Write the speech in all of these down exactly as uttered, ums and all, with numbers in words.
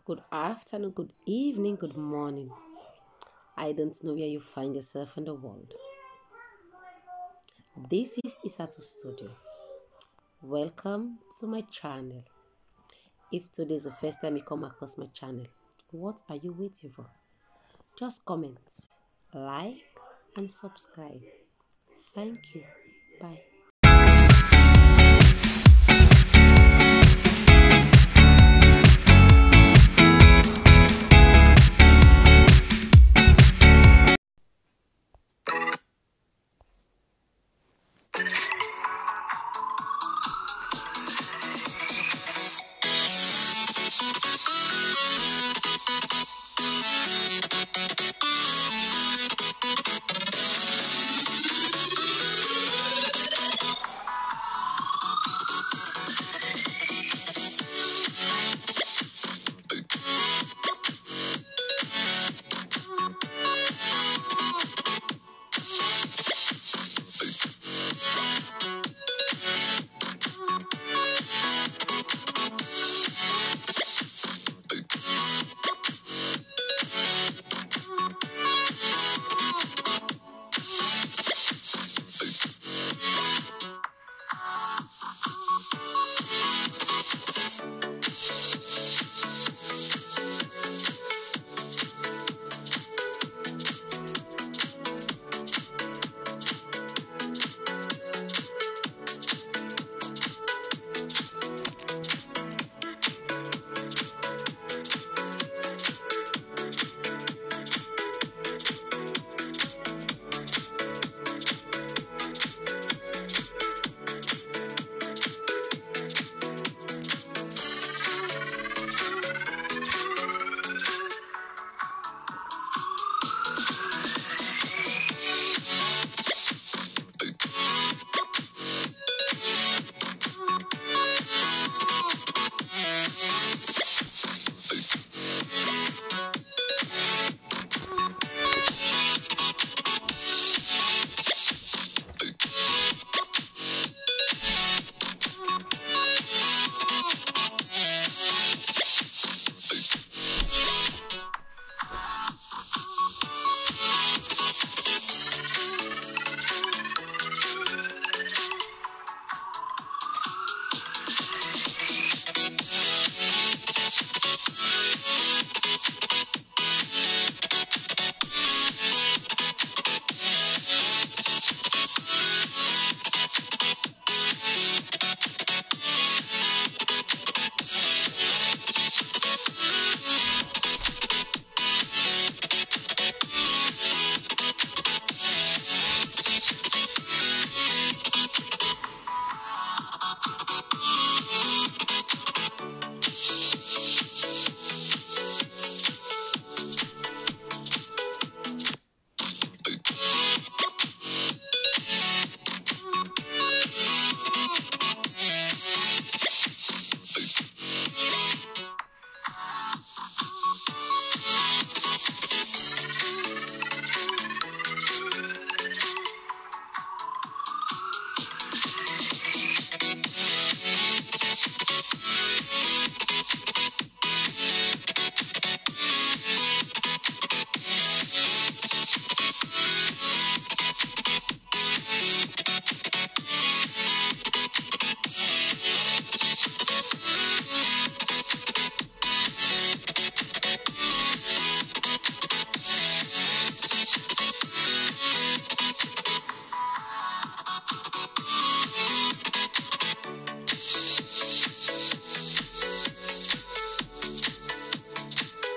good afternoon, good evening, good morning. I don't know where you find yourself in the world. This is Isatu Studio. Welcome to my channel. If today is the first time you come across my channel, what are you waiting for? Just comment, like, and subscribe. Thank you. Bye.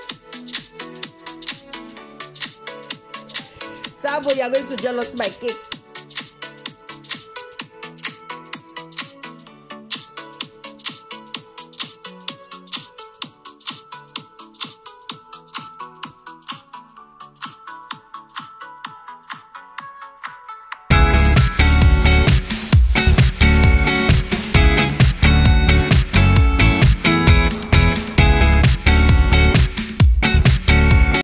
Tabo, you are going to jealous my cake.